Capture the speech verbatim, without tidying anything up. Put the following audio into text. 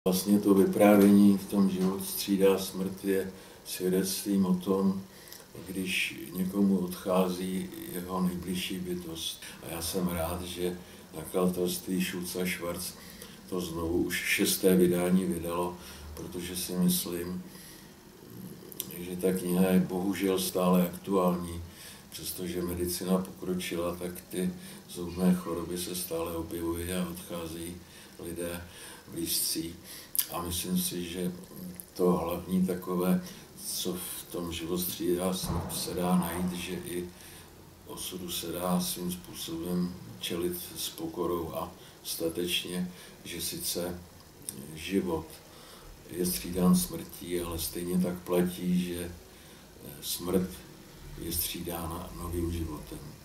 Vlastně to vyprávění v tom život střídá smrt je svědectvím o tom, když někomu odchází jeho nejbližší bytost. A já jsem rád, že nakladatelství Schulz a Schwarz to znovu už šesté vydání vydalo, protože si myslím, že ta kniha je bohužel stále aktuální. Přestože medicina pokročila, tak ty zhoubné choroby se stále objevují a odcházejí lidé blízcí. A myslím si, že to hlavní takové, co v tom život střídá, se dá najít, že i osudu se dá svým způsobem čelit s pokorou a statečně, že sice život je střídán smrtí, ale stejně tak platí, že smrt je střídána novým životem.